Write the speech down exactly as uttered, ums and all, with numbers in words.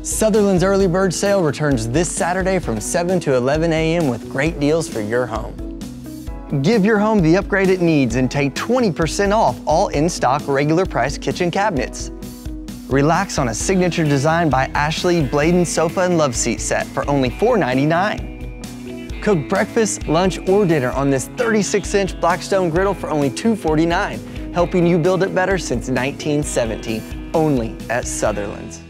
Sutherland's Early Bird Sale returns this Saturday from seven to eleven A M with great deals for your home. Give your home the upgrade it needs and take twenty percent off all in-stock regular price kitchen cabinets. Relax on a signature design by Ashley Bladen sofa and love seat set for only four ninety-nine. Cook breakfast, lunch, or dinner on this thirty-six inch Blackstone griddle for only two forty-nine, helping you build it better since nineteen seventeen, only at Sutherland's.